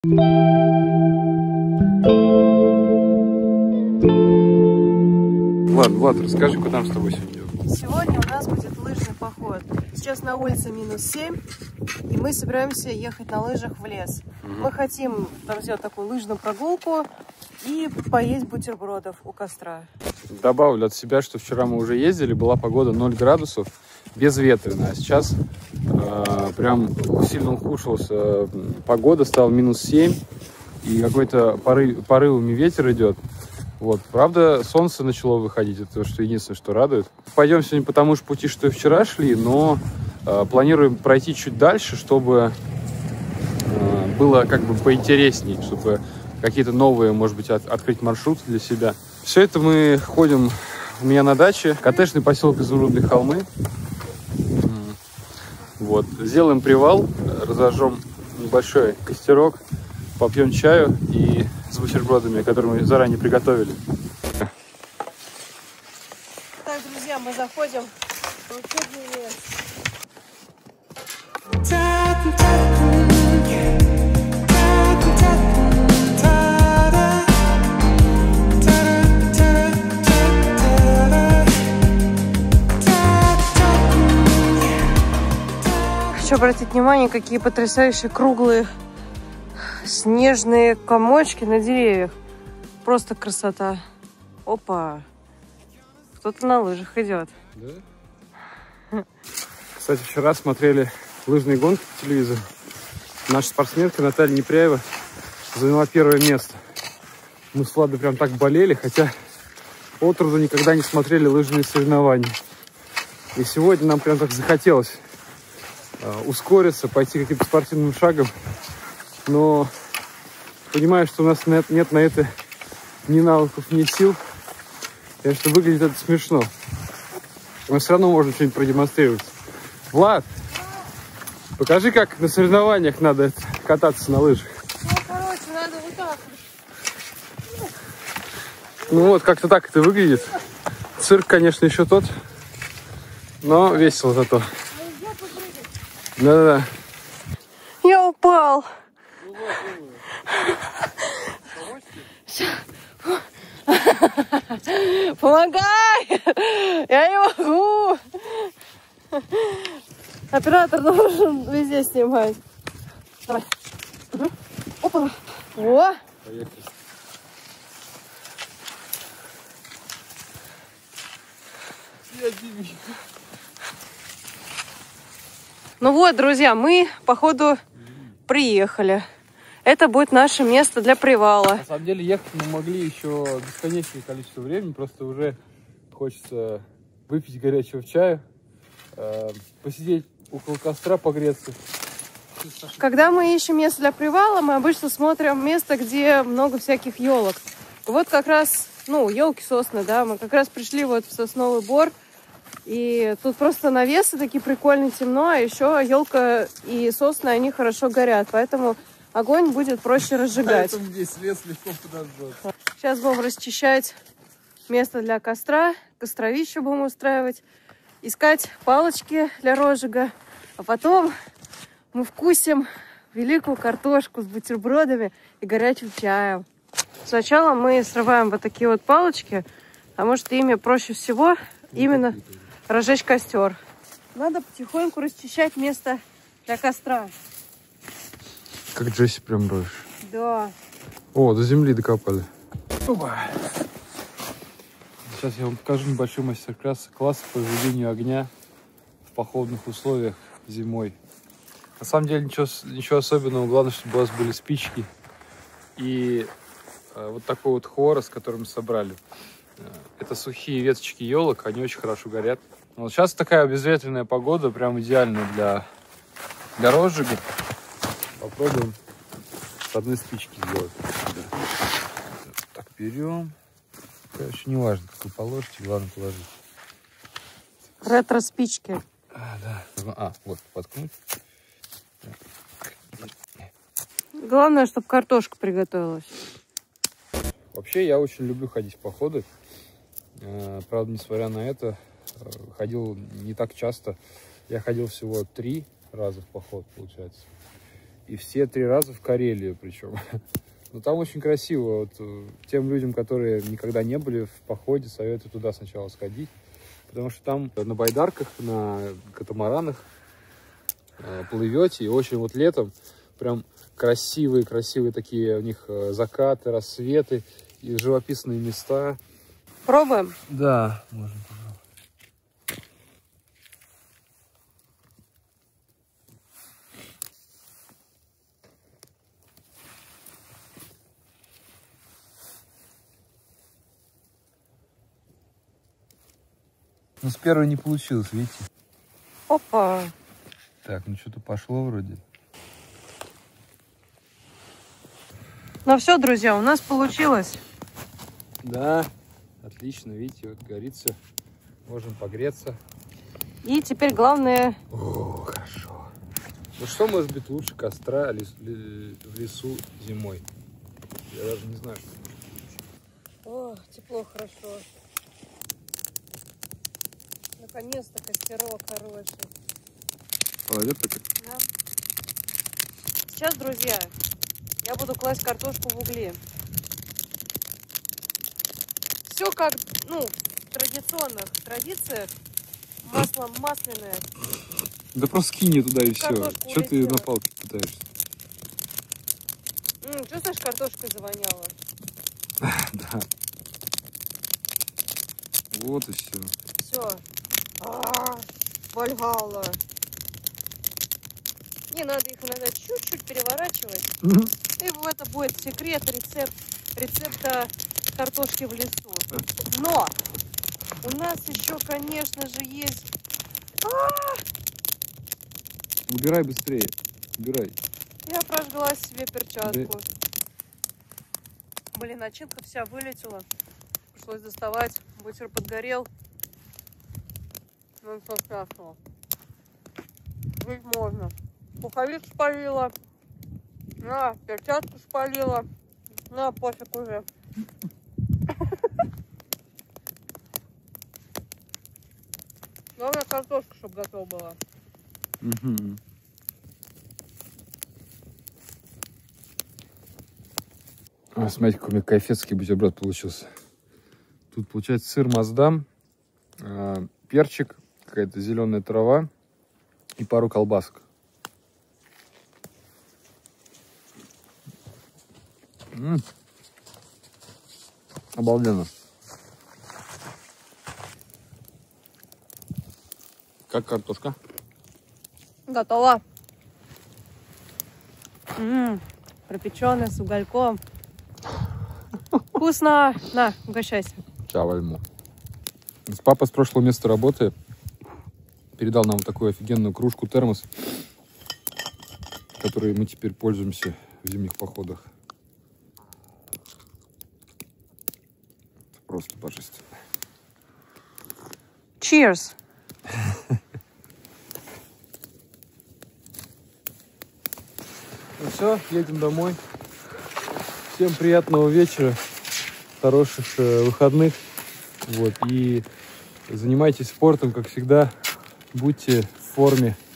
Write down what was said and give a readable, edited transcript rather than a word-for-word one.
Влад, расскажи, куда мы с тобой сегодня идем? Сегодня у нас будет лыжный поход. Сейчас на улице -7, и мы собираемся ехать на лыжах в лес. Мы хотим там сделать такую лыжную прогулку и поесть бутербродов у костра. Добавлю от себя, что вчера мы уже ездили, была погода 0 градусов, безветренная. А сейчас прям сильно ухудшилась погода, стала -7, и какой-то порывами ветер идет. Вот. Правда, солнце начало выходить, это что единственное, что радует. Пойдем сегодня по тому же пути, что и вчера шли, но планируем пройти чуть дальше, чтобы было как бы поинтереснее, чтобы какие-то новые, может быть, открыть маршруты для себя. Все это мы ходим у меня на даче, коттеджный поселок Изумрудные холмы. Вот. Сделаем привал, разожжем небольшой костерок, попьем чаю и с бутербродами, которые мы заранее приготовили. Так, друзья, мы заходим в волшебный лес. Хочу обратить внимание, какие потрясающие круглые снежные комочки на деревьях. Просто красота. Опа. Кто-то на лыжах идет. Да? Кстати, вчера смотрели лыжные гонки по телевизору. Наша спортсменка Наталья Непряева заняла первое место. Мы с Владой прям так болели, хотя отроду никогда не смотрели лыжные соревнования. И сегодня нам прям так захотелось ускориться, пойти каким-то спортивным шагом. Но понимаю, что у нас нет на это ни навыков, ни сил. Конечно, выглядит это смешно. Но все равно можно что-нибудь продемонстрировать. Влад, покажи, как на соревнованиях надо кататься на лыжах. Ну, короче, надо вот так. Ну вот, как-то так это выглядит. Цирк, конечно, еще тот. Но весело зато. Да-да-да. Я упал. Помогай! Я не могу! Оператор должен везде снимать. Давай. Опа! О! Поехали. Ну вот, друзья, мы, походу, приехали. Это будет наше место для привала. На самом деле ехать мы могли еще бесконечное количество времени, просто уже хочется выпить горячего чая, посидеть около костра, погреться. Когда мы ищем место для привала, мы обычно смотрим место, где много всяких елок. Вот как раз, ну, елки, сосны, да, мы как раз пришли вот в сосновый бор, и тут просто навесы такие прикольные, темно, а еще елка и сосны, они хорошо горят, поэтому огонь будет проще разжигать. Поэтому здесь лес легко подожжет. Сейчас будем расчищать место для костра, костровище будем устраивать, искать палочки для розжига, а потом мы вкусим великую картошку с бутербродами и горячим чаем. Сначала мы срываем вот такие вот палочки, потому что ими проще всего именно разжечь костер. Надо потихоньку расчищать место для костра. Как Джесси прям роешь. Да. О, до земли докопали. Опа. Сейчас я вам покажу небольшой мастер-класс по разведению огня в походных условиях зимой. На самом деле ничего особенного. Главное, чтобы у вас были спички и вот такой вот хворост, который мы собрали. Это сухие веточки елок, они очень хорошо горят. Вот сейчас такая безветренная погода, прям идеальная для розжига. Попробуем с одной спички сделать. Так, берем. Короче, не важно, какую положите, главное положить. Ретро-спички. Да. Вот, воткнуть. Главное, чтобы картошка приготовилась. Вообще, я очень люблю ходить в походы. Правда, несмотря на это, ходил не так часто. Я ходил всего 3 раза в поход, получается. И все 3 раза в Карелию причем. Но там очень красиво. Вот, тем людям, которые никогда не были в походе, советую туда сначала сходить. Потому что там на байдарках, на катамаранах плывете. И очень вот летом прям красивые такие у них закаты, рассветы и живописные места. Пробуем? Да, можно, пожалуйста. Ну, с первой не получилось, видите? Опа! Так, ну что-то пошло вроде. Ну все, друзья, у нас получилось. Да, отлично, видите, вот горит все. Можем погреться. И теперь главное... О, хорошо. Ну что может быть лучше костра в лесу зимой? Я даже не знаю, что может быть лучше. О, тепло, хорошо. Наконец-то костерок хороший. Холодец такой? Да. Сейчас, друзья, я буду класть картошку в угли. Все как, ну, в традиционных традициях. Масло масляное. Да просто кинь ее туда и все. Картошку Что ты улетела. на палке пытаешься? Чувствуешь, картошкой завоняло? Да. Вот и все. Все. Вальгалла. Не надо их иногда чуть-чуть переворачивать. И это будет секрет, рецепта картошки в лесу. Но у нас еще, конечно же, есть... Убирай быстрее. Убирай. Я прожгла себе перчатку. Блин, начинка вся вылетела. Пришлось доставать. Бутер подгорел. Ну, что страшного. Жить можно. Пуховик спалила. На, перчатку спалила. На, пофиг уже. Главное, картошка, чтобы готова была. Угу. Смотрите, какой у меня кайфецкий бутерброд получился. Тут получается сыр маасдам, перчик, какая-то зеленая трава и пару колбасок. Обалденно. Как картошка? Готова. Пропеченная с угольком. Вкусно. На, угощайся. Сейчас возьму. Папа с прошлого места работы передал нам вот такую офигенную кружку термос, которой мы теперь пользуемся в зимних походах. Это просто божественно. Cheers. Ну все, едем домой. Всем приятного вечера, хороших выходных. Вот, и занимайтесь спортом, как всегда. Будьте в форме.